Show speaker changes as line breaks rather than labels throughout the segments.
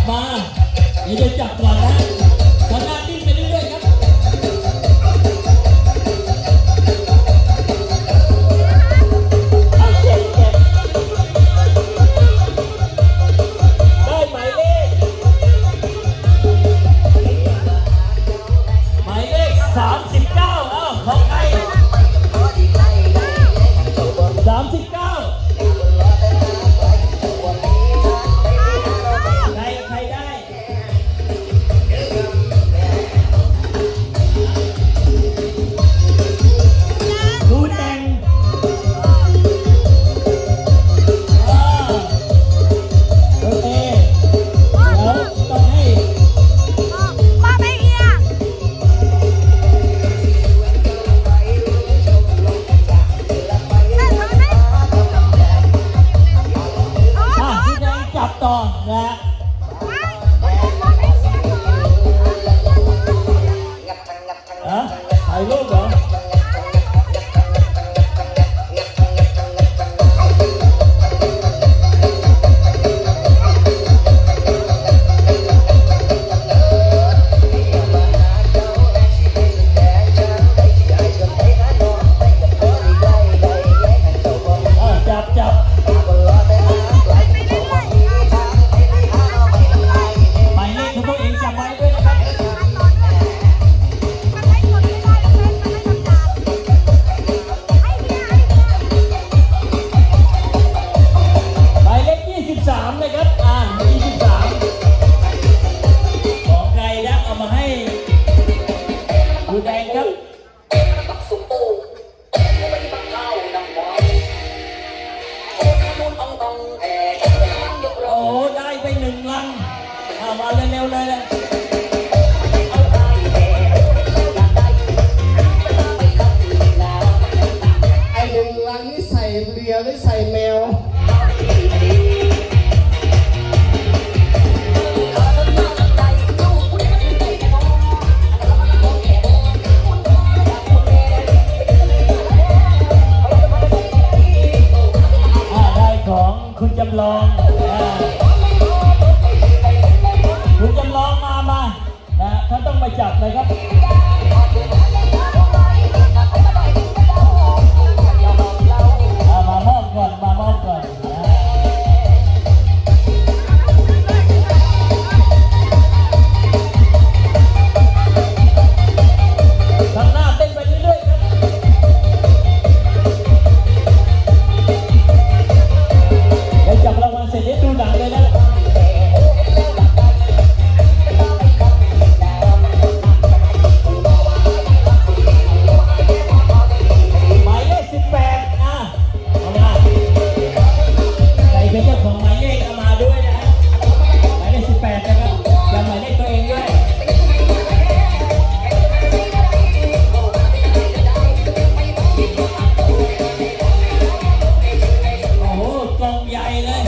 มาเดี๋ยวจับก่อนนะทำหน้าดิ้นไปเรื่อยๆครับได้หมายเลข39อ้าวของใคร39ใครได้ดูแต่งโอเคแล้วต้องให้
ป้าไม่เอีย
จับต่อนะถ่ายรูปเหรอจับ23เลยครับ23ของใครนะเอามาให้ดูแดงครับโอ้ได้ไป1 ลังเอามาเร็วๆเลย
ไอ้1 ลังนี่ใส่เรียวหรือใส่แมว
คุณจำลองคุณจำลองมานะท่านต้องมาจับนะครับมามอบก่อนข้างหน้าเต้นไปเรื่อยๆครับจับรางวัลเสร็จได้ดูหนังเลยนะหมายเลข18เอามาใครเป็นเจ้าของหมายเลขเอามาด้วยนะหมายเลข18นะครับจำหมายเลขตัวเองด้วยโอ้โหกล่องใหญ่เลย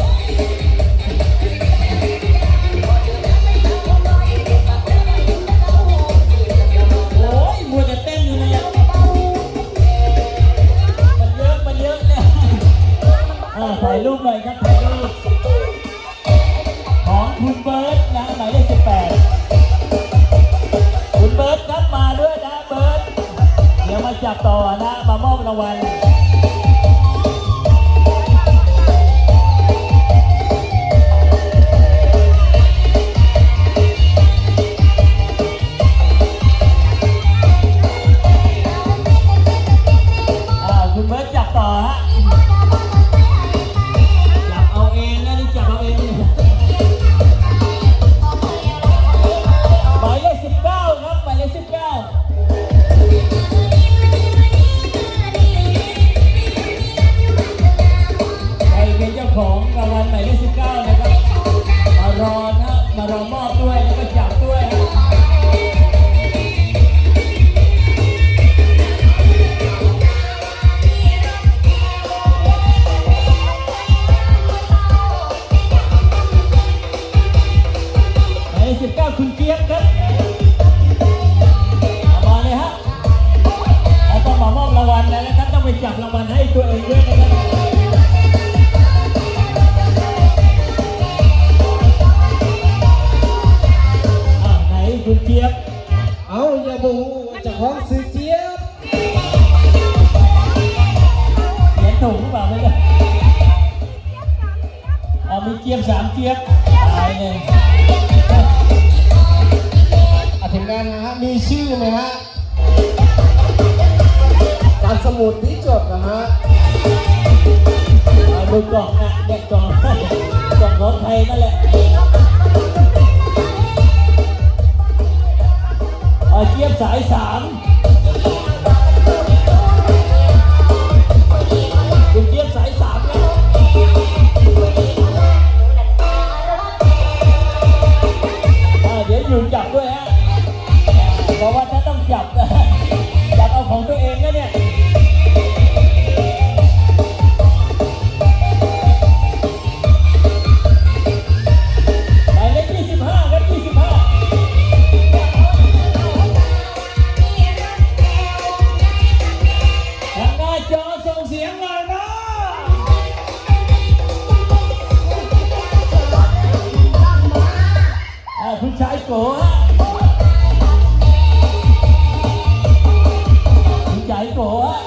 โอ้ยมัวแต่เต้นอยู่เลยมันเยอะเนี่ยถ่ายรูปหน่อยครับถ่ายรูปของคุณเบิร์ตนะหมายเลข18คุณเบิร์ตครับมาด้วยนะเบิร์ตเดี๋ยวมาจับต่อนะมามอบรางวัลคุณเบิร์ตจับต่อฮะจับเอาเองนะนี่จับเอาเองหมายเลข19ครับหมายเลข19ใครเป็นเจ้าของรางวัลหมายเลข19นะครับมารอมอบด้วยแล้วก็จับด้วย19คุณเจี๊ยบครับมาเลยฮะต้องมามอบรางวัลแล้วนะครับต้องไปจับรางวัลให้ตัวเองด้วยนะครับ 3เจี๊ยบตายเลย
ทีมงานนะฮะมีชื่อไหมฮะการสมุดที่จดนะฮะ
ดูกล่องนะเนี่ยกล่องของไทยนั่นแหละเจี๊ยบสาย3ดูเจี๊ยบสาย3แล้วเดี๋ยวอยู่จับด้วยฮะเพราะว่าถ้าต้องจับเอาของตัวเองนะเนี่ยหมายเลข25ครับ25ทางหน้าจอส่งเสียงหน่อยนะคุณชายโกฮะคุณชายโกฮะ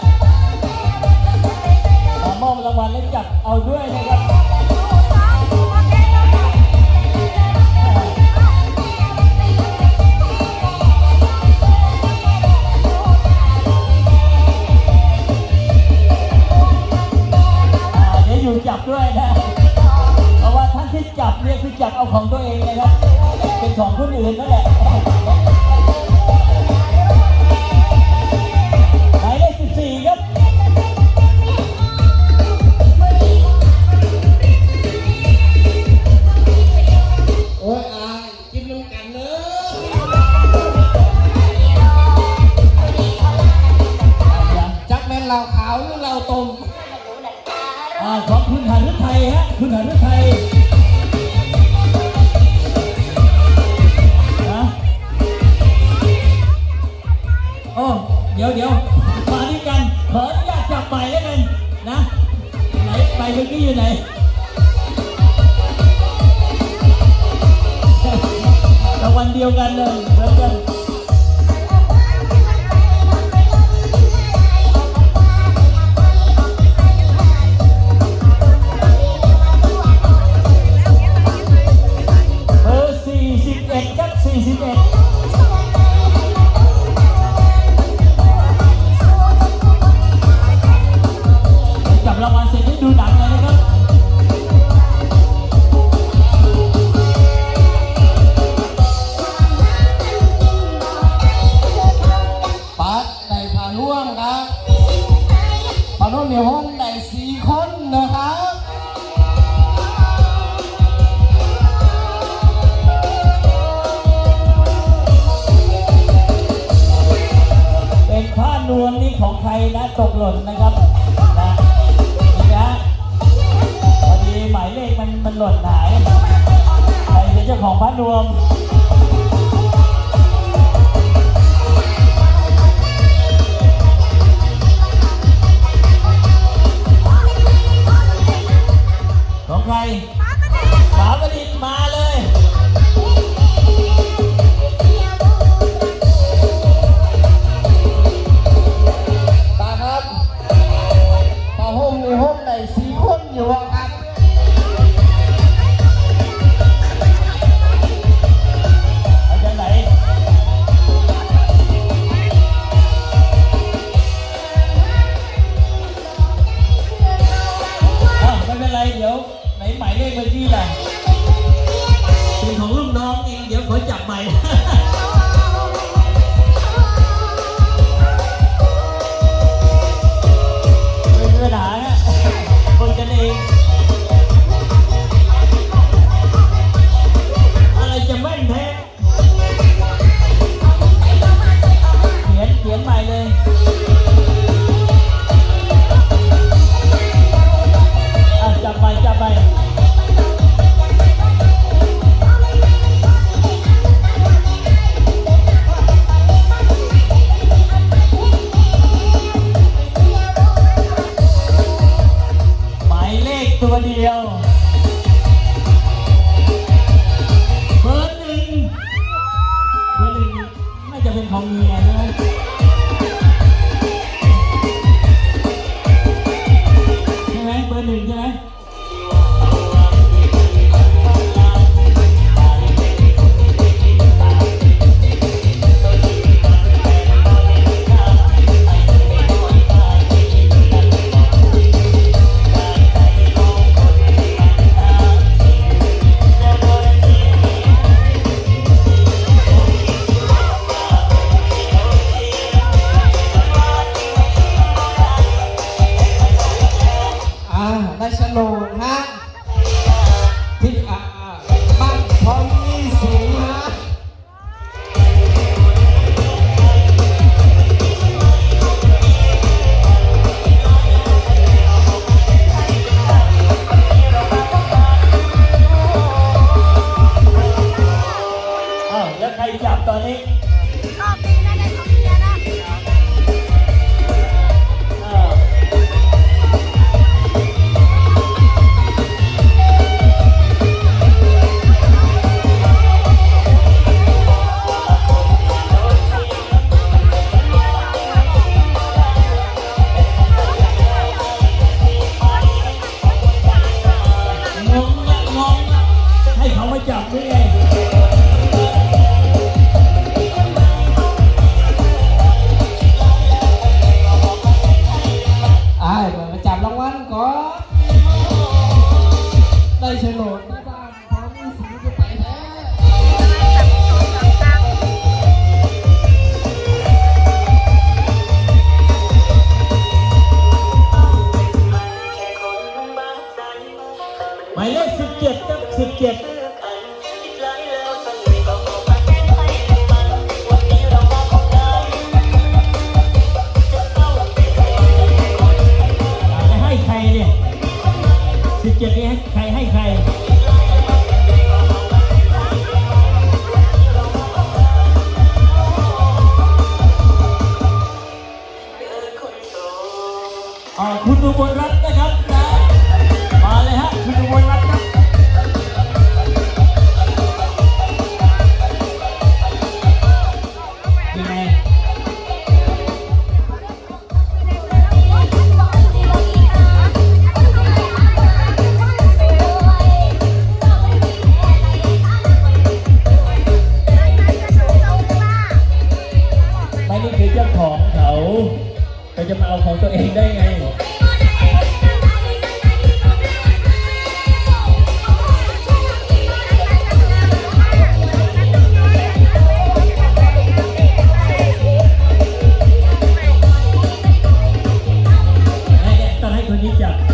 มอบรางวัลและจับเอาด้วยนะครับเดี๋ยวอยู่จับด้วยนะเพราะว่าท่านที่จับเนี่ยคือจับเอาของตัวเองนะครับเป็นของคนอื่นนั่นแหละหมายเลข14ครับ
โอ้ยกินน้ำกันเลยจักแม่นเราขาวหรือเราต้ม
ของคุณหฤทัยฮะคุณหฤทัยโอ้เดี๋ยวมาด้วยกันขออนุญาตจับใหม่แล้วกันนะไหนใบเมื่อกี้อยู่ไหนรางวัลเดียวกันเลยเหมือนกัน41ครับ41จับรางวัลเสร็จให้ดูหนังเลยนะครับ
ปัดได้ผ่าร่วงครับผ่าร่วงเดี๋ยวห้องได้4 คนนะครับ
เป็นผ้านวมนี่ของใครนะตกหล่นนะครับนะพอดีหมายเลขมันหล่นหายใครเป็นเจ้าของผ้านวมของใครฝาประดิษฐ์มาเลย
ตาครับผ้าห่มในห้องได้4 คนอยู่ครับ
ใครจับตอนนี้
ชอบดีนะได้ของเมียนะ
ให้เขามาจับด้วยไง
มาจับรางวัลก่อนได้โฉนดได้บ้านพร้อมมีสีจะไปแท้
หมายเลข17ครับ17ใครเนี่ย17นี้ใครให้ใครคุณอุบลรัตน์นะครับนะมาเลยฮะคุณอุบลรัตน์ครับยังไงเจ้าของเขาจะมาเอาของตัวเองได้ไงต้องให้คนนี้จับ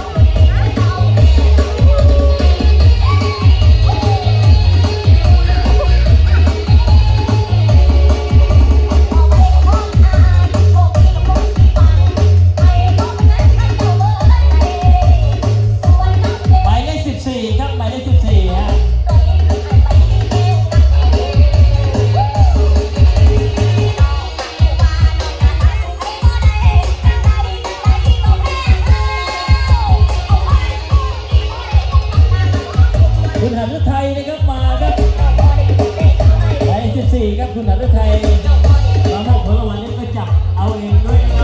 คุณหฤทัยนะครับมาครับหมายเลข14ครับคุณหฤทัยมามอบผลรางวัลนี้ก็จับเอาเองด้วยนะครับ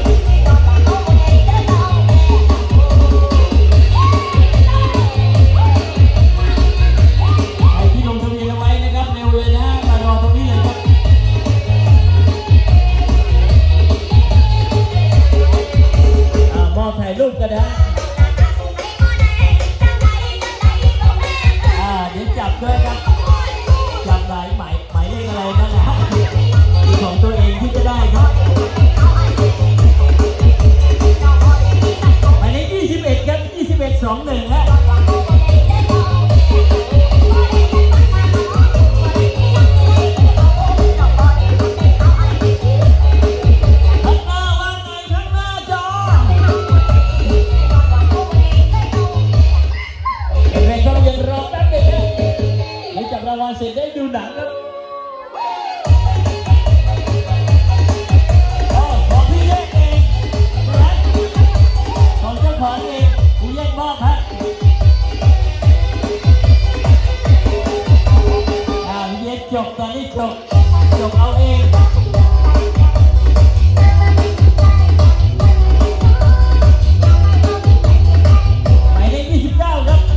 ใครที่ลงทะเบียนเอาไว้นะครับเร็วเลยนะมารอตรงนี้เลยครับมอบถ่ายรูปกันนะเดี๋ยวจับด้วยครับจับหมายเลขอะไรนั่นแหละของตัวเองที่จะได้ครับหมายเลข21ครับ2121ฮะรางวัลเสร็จได้ดูหนังครับของพี่แยกเองนะของเจ้าของเองพี่แยกมอบฮะพี่แยกจบตอนนี้จบเอาเองหมายเลข29ครับ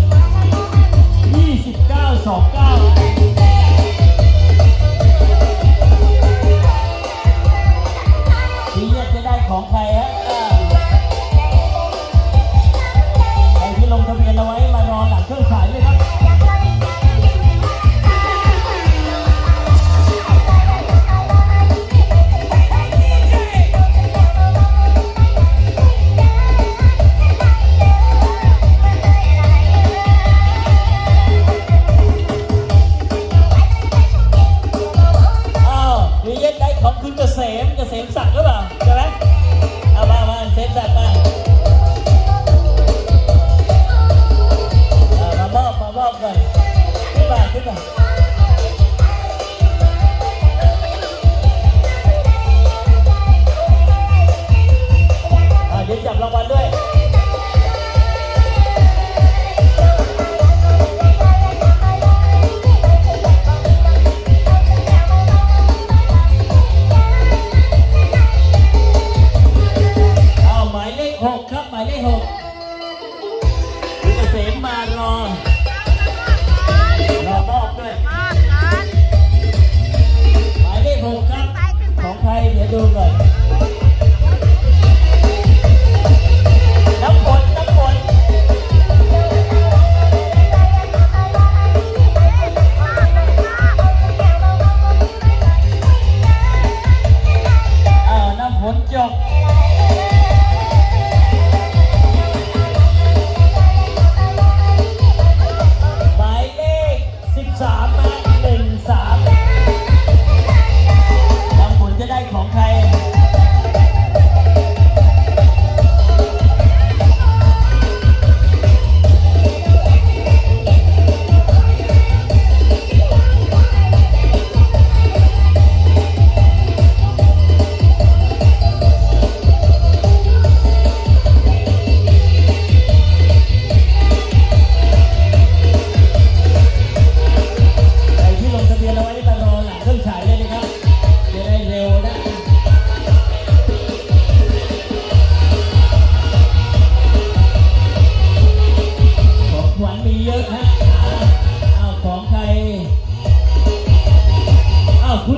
2929จะได้ของใครฮะใครที่ลงทะเบียนเอาไว้มารอหลังเครื่องฉายเลยครับ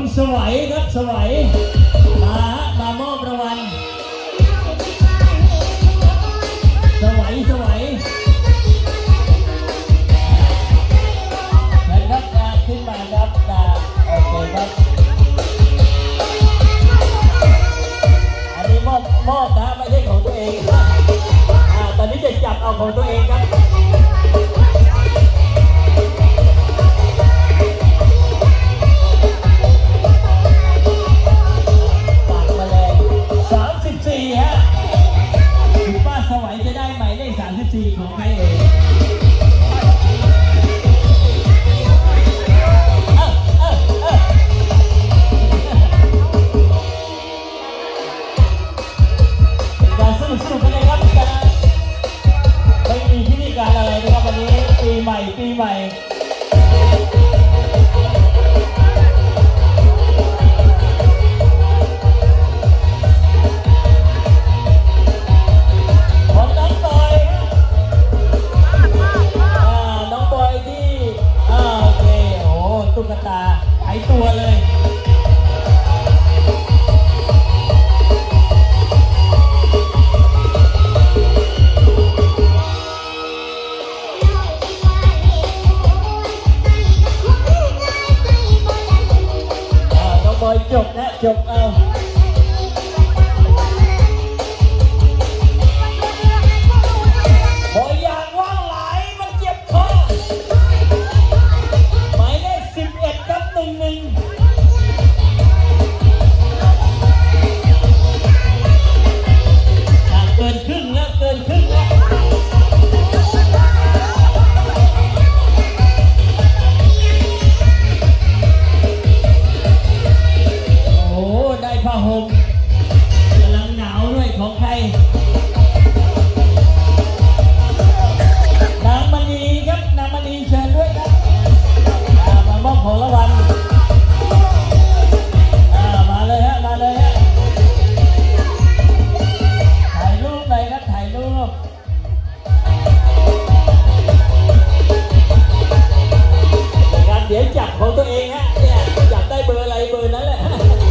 สวัยครับสวัยมามอบรางวัลสวัยเห็นครับขึ้นมาครับโอเคครับอันนี้มอบนะไม่ใช่ของตัวเองตอนนี้จะจับเอาของตัวเองครับสวัยจะได้หมายเลข34ของใครเอ่ยเป็นการสนุกกันเลยครับไม่มีพิธีการอะไรนะครับวันนี้ปีใหม่ตุ๊กตาหายตัวเลยน้องบอยจบนะจบเอาบอยอยากว่างไหลมันเจ็บคอ11 ครับ 11เกินครึ่งแล้วโอ้ได้ผ้าห่มกำลังหนาวด้วยของใครนางมณีครับนางมณีเชิญด้วยครับมามอบของรางวัลมาเลยฮะถ่ายรูปเลยครับถ่ายรูปการเดี๋ยวจับของตัวเองฮะเนี่ยจับได้เบอร์อะไรเบอร์นั้นแหละ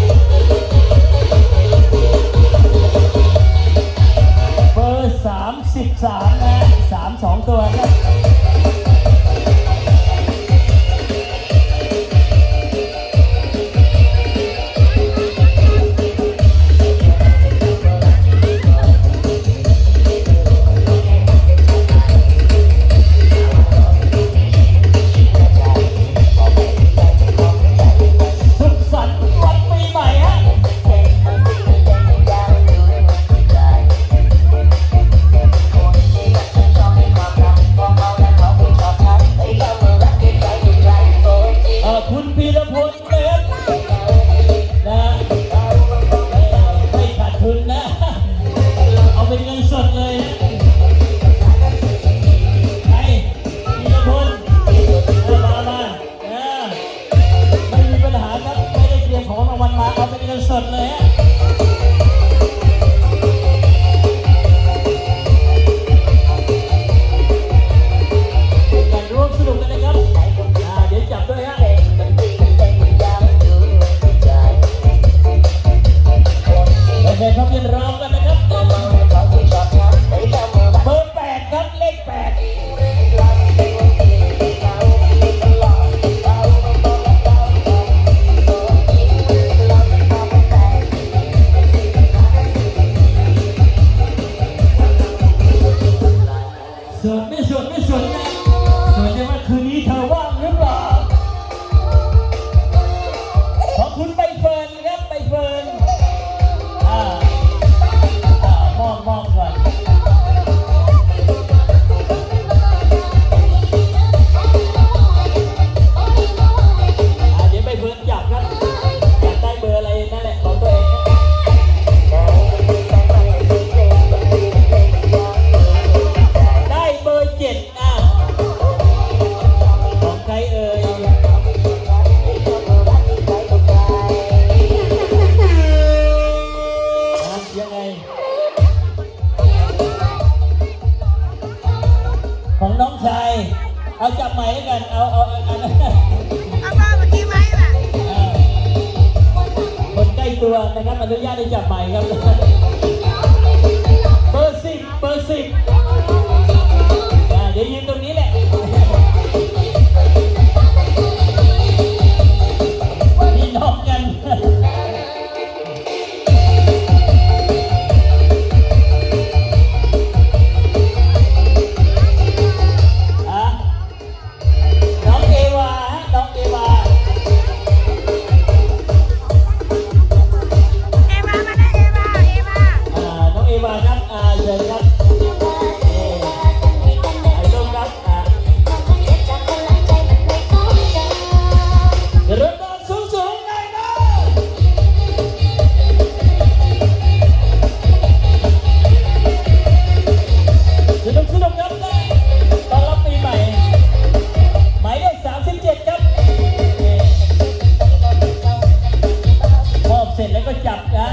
เบอร์33นะ32ตัวครับคุณพีรพลนะครับไม่ขาดทุนนะเอาเป็นเงินสดเลยไอ้พีรพลมาไม่มีปัญหาครับไม่ได้เตรียมของรางวัลมาเอาเป็นเงินสดเลยฮะการร่วมสนุกกันนะครับเดี๋ยวจับด้วยฮะเป็นภาพยนตร์ร้องกันนะครับเบอร์8ครับเลข8เตัวนะครับอนุญาตให้จับใหม่ครับเบอร์ 10 เบอร์ 10เดี๋ยวยืนตรงนี้แหละพี่น้องกันน้องเอวาน้องเอวาน้องเอวาครับเชิญครับไอ้ลูกครับเริ่มต้นสูงๆเลยนะสนุกครับตอนรับปีใหม่หมายเลข37ครับมอบเสร็จแล้วก็จับนะ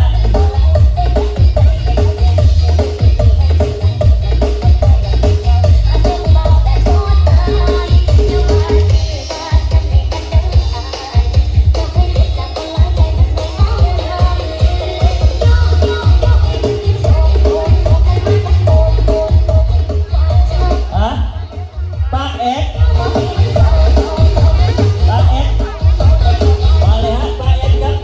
ป้าเอ็กมาเลยฮะป้าเอ็กครับ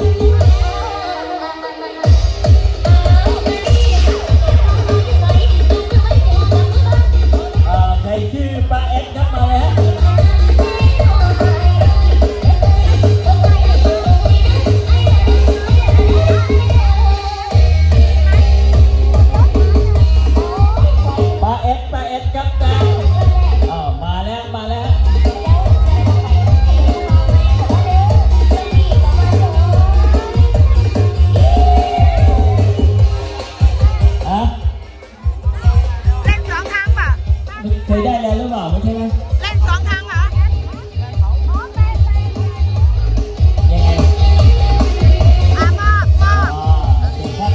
ใครชื่อป้าเอ็กครับมาเลยฮะป้าเอ็กครับมาแล้วมาแล้ว
เล่น2 ครั้งป่ะ
เคยได้แล้วหรือเปล่าไม่ใช่ไหม
เล่น2 ครั้งเหรอ
ยังไง
มอบ
เสร็จครับ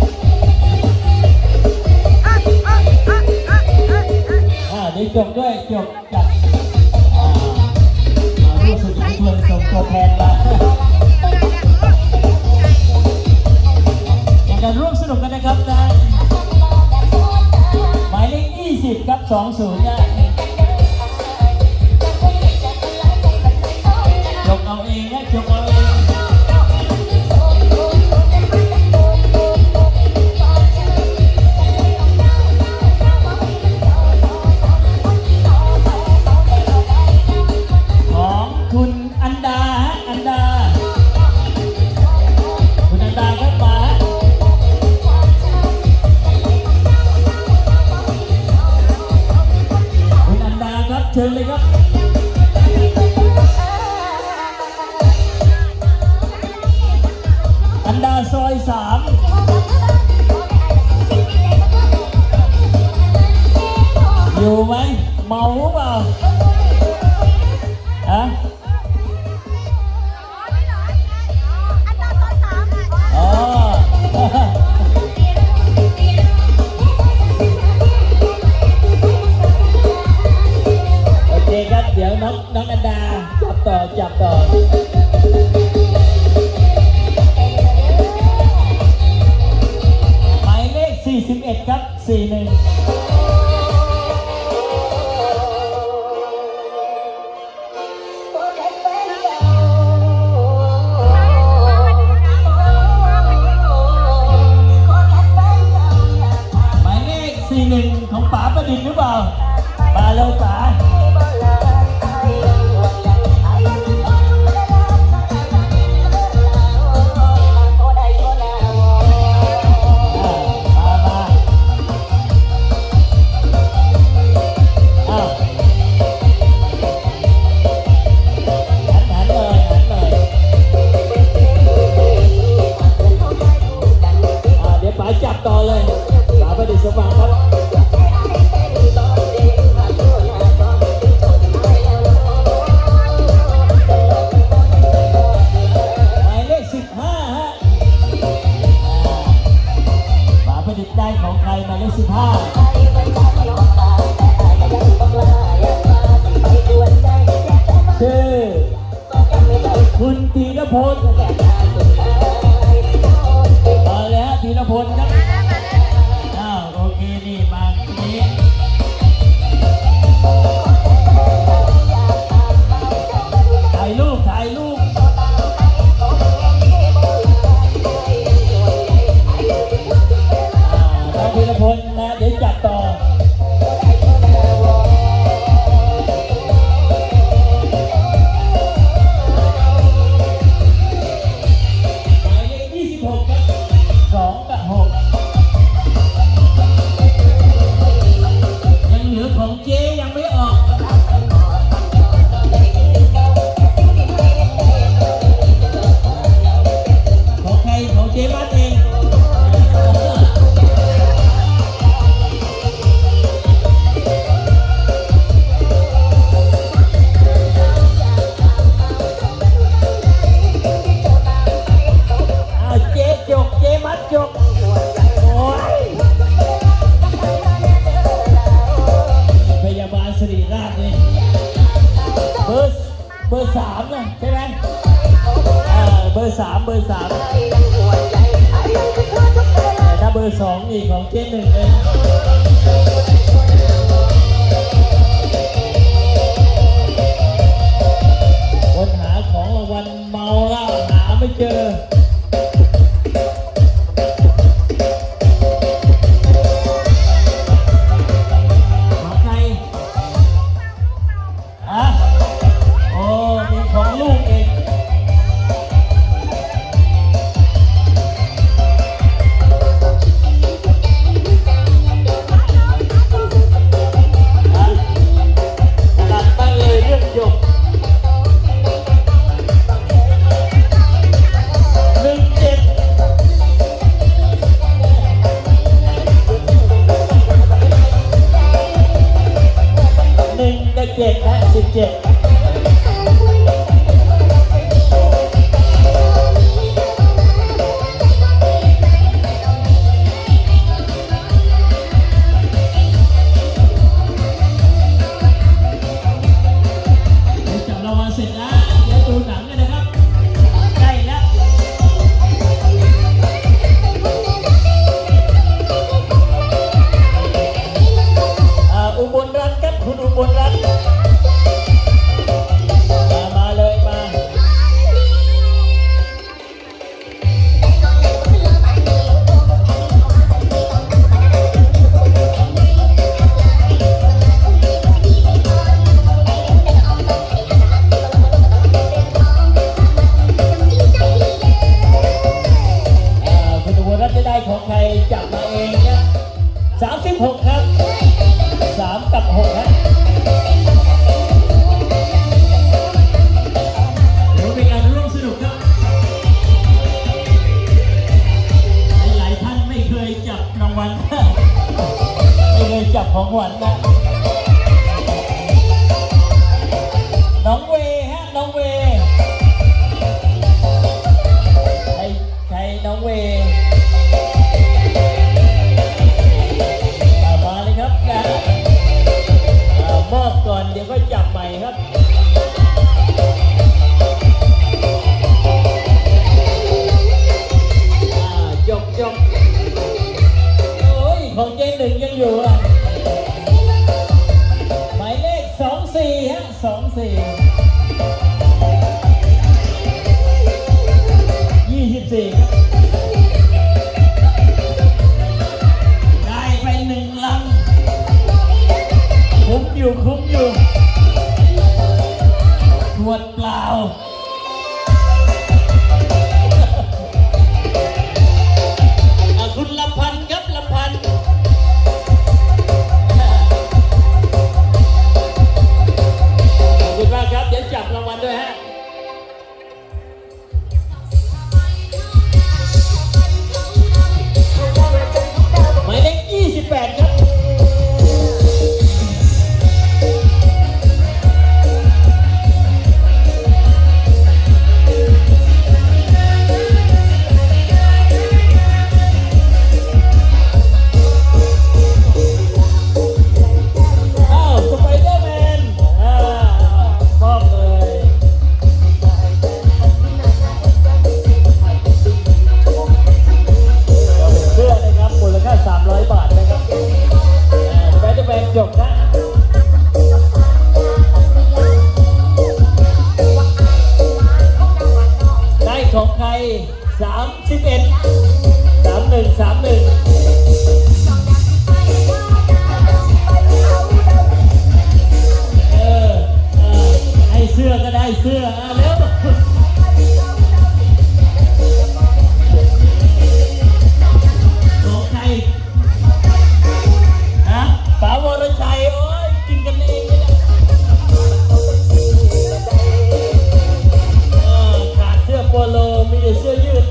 เดี๋ยวจบด้วยจบจากรู้สึกเหมือนส่งตัวแทนมาอย่างการร่วมสนุกกันนะครับนะหมายเลข20ครับ20นะจบเอาเองนะจบเอาเองของคุณอันดาอันดาคุณอันดาครับมาคุณอันดาครับเชิญเลยครับอันดาซอย3อยู่ไหมเมาเปล่าฮะอ๋อโอเคครับเดี๋ยวน้องอันดาจับต่อหมายเลข41ครับ41ของป๋าประดิษฐ์หรือเปล่ามาเลยป๋าหันเลยเดี๋ยวป๋าจับต่อเลยป๋าประดิษฐ์สว่างครับได้ของใครมาเลข15ชื่อคุณธีรพลรพลครับ
มาแล้วมาแล้ว
อ้าวโอเคนี่มาทีนี้ถ่ายรูปถ่ายรูปน้องธีรพลนะเดี๋ยวจับต่อหมายเลข26ครับ2 กับ 6ยังเหลือของเจ๊ยังไม่ออกของใครของเจ๊บ้านเองเจ๊จกเจ๊มัดจกโอ้ยพยาบาลสิริราชนี่เบอร์3นะใช่ไหมเบอร์ 3แต่ถ้าเบอร์ 2นี่ของเจ๊หนึ่งเลยคนหาของรางวัลเมาแล้วหาไม่เจอของใครอะโอ้เป็นของลูกเองขนาดตั้งเลยเรื่องจบ7 และ 17จับรางวัลเสร็จแล้วเดี๋ยวดูหนังกันนะครับใกล้แล้วอุบลรัตน์ครับคุณอุบลรัตน์มาเลยมาคุณอุบลรัตน์จะได้ของใครจับมาเองนะ36ครับ3 กับ 6ครับเดี๋ยวเป็นการร่วมสนุกครับหลายท่านไม่เคยจับรางวัลไม่เคยจับของขวัญนะน้องเวฮะน้องเวใครน้องเวมาเลยครับมอบก่อนเดี๋ยวก็จับใหม่ครับจบโอ้ยของเจ๊หนึ่งยังอยู่อ่ะของใคร31 31 ให้เสื้อก็ได้เสื้อเร็วของใครฮะป๋าวรชัยโอ้ยกินกันเองเลยขาดเสื้อโปโลมีแต่เสื้อยืด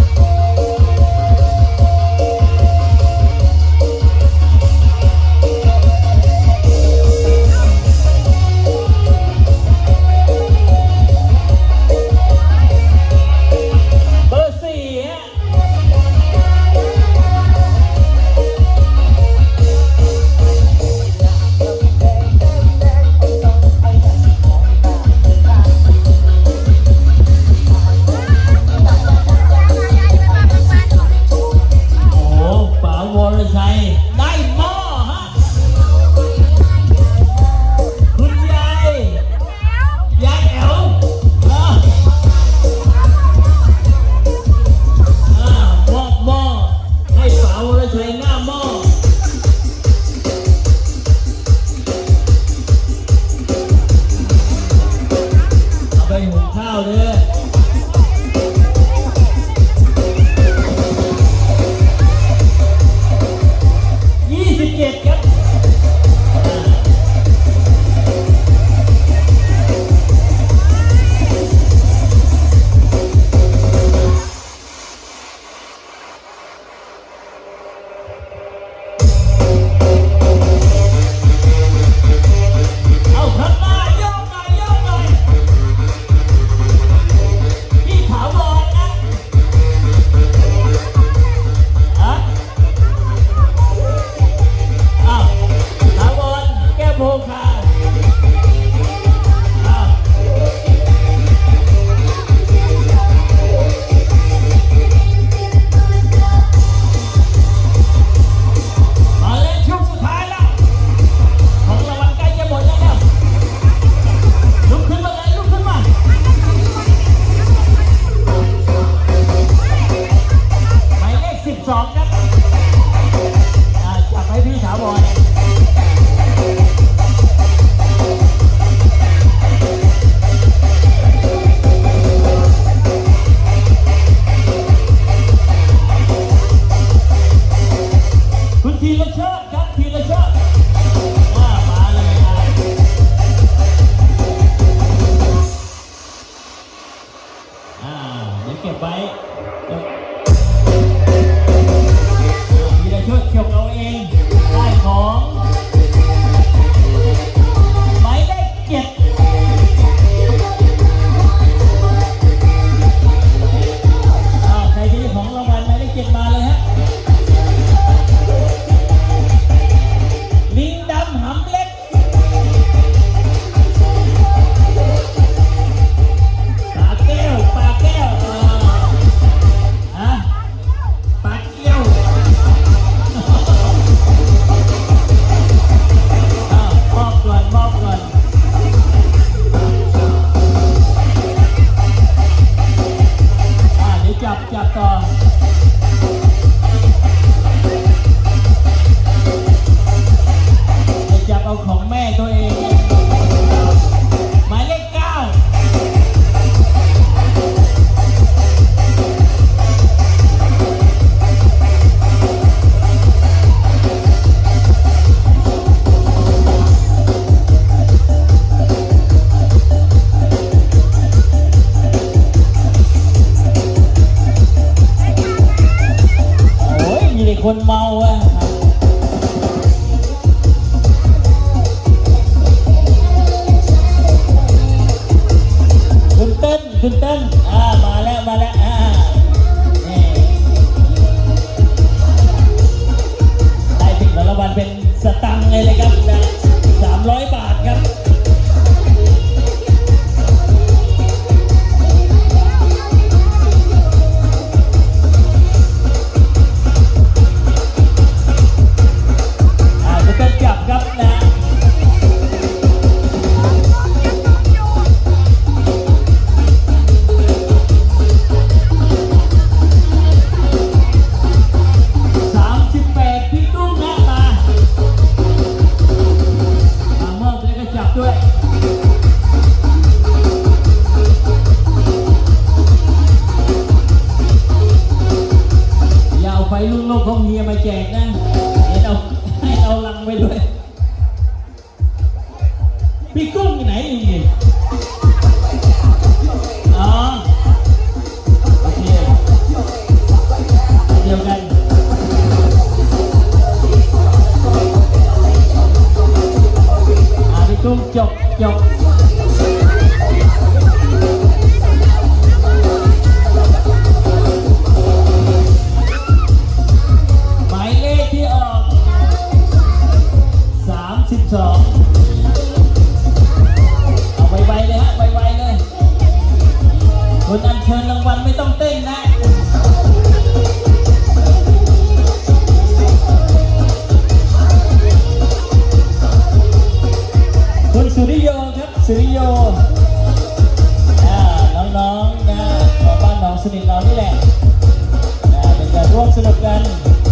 คนเมาคุณเต้นมาแล้วได้ถึงรางวัลเป็นสตังค์เลยครับ300 บาทครับมาแจกนะเดี๋ยวให้เอาลังไปด้วยพี่กุ้งอยู่ไหนอีกอ๋อโอเคเดียวกันพี่กุ้งจบหมายเลขที่ออก32เอาไวๆเลยฮะไวๆเลยคนอัญเชิญรางวัลไม่ต้องเต้นนะคุณสุริโยครับสุริโยน้องๆนะของบ้านหนองสนิทเรานี่แหละเป็นการร่วมสนุกกัน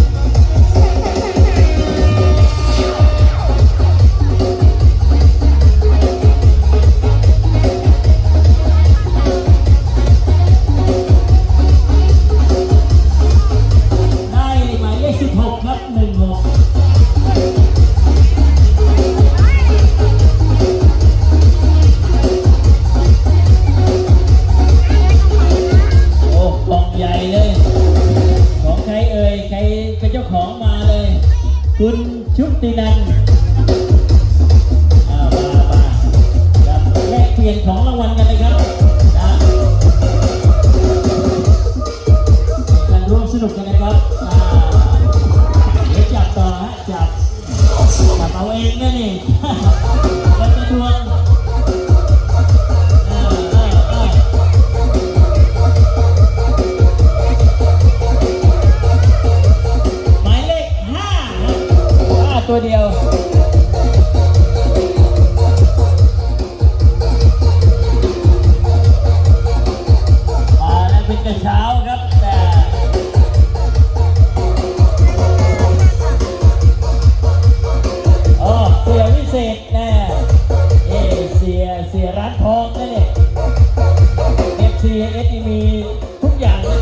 ได้หมายเลข16ครับ16กล่องใหญ่เลยของใครเอ่ยใครเป็นเจ้าของมาเลยคุณชุตินันท์มาครับแลกเปลี่ยนของรางวัลกันเลยครับนะการร่วมสนุกกันนะครับเดี๋ยวจับต่อฮะจับเอาเองนะนี่มันจะดวงตัวเดียวนั่นเป็นกระเช้าครับแต่เสียวิเศษนะเสียร้านทองนั่นเอง FCS มีทุกอย่างนะ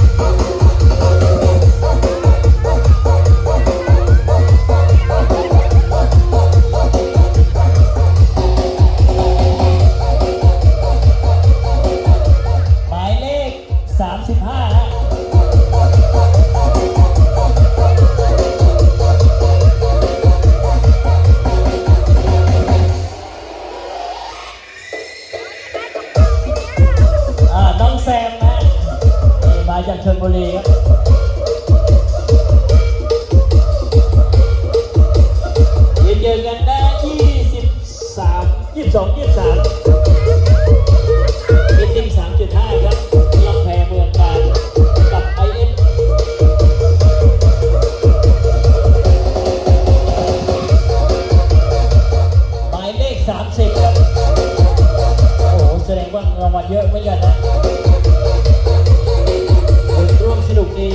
น้องแซมนะมาจากชลบุรีครับเจอกันได้22 23มิตติ้ง 3.5 ครับลำแพเมืองการกับ IS หมายเลข30ครับโอ้โหแสดงว่ารางวัลเยอะเหมือนกันนะร่วมสนุกดี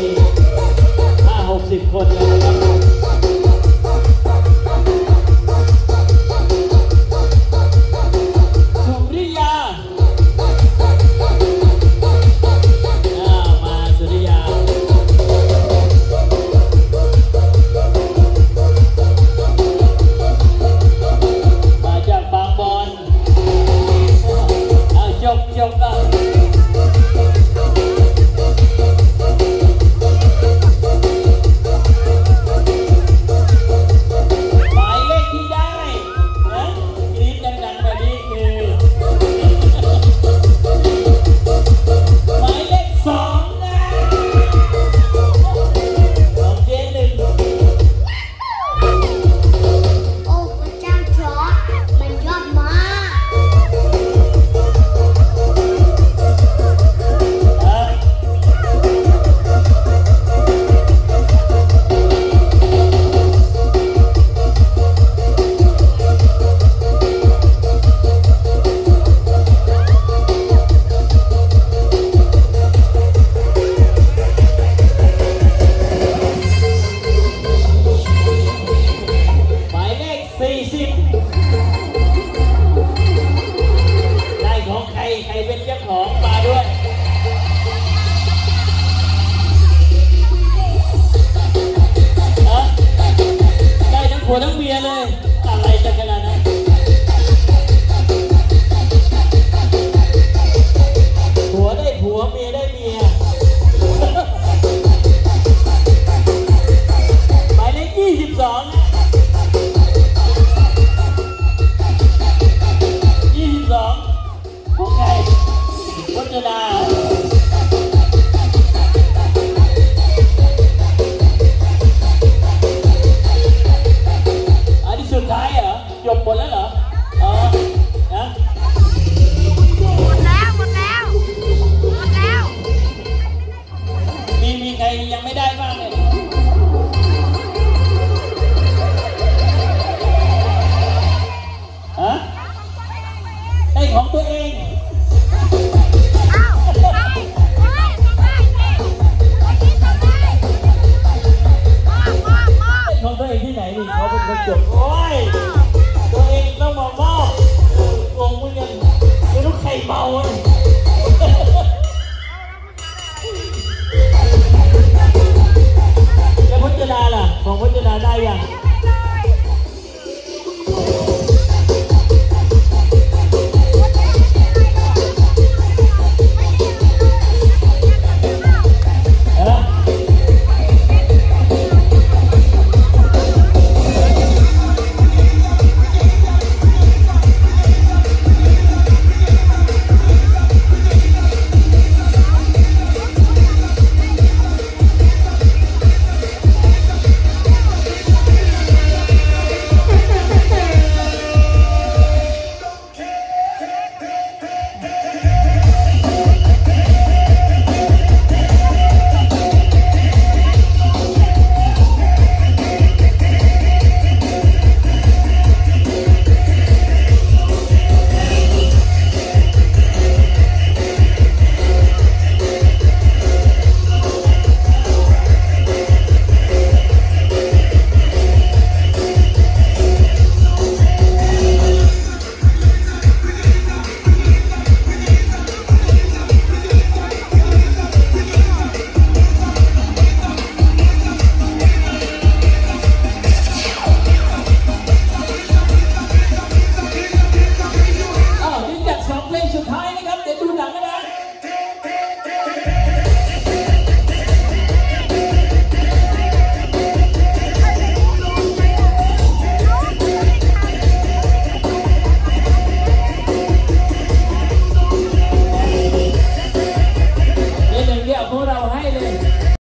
ได้ยัง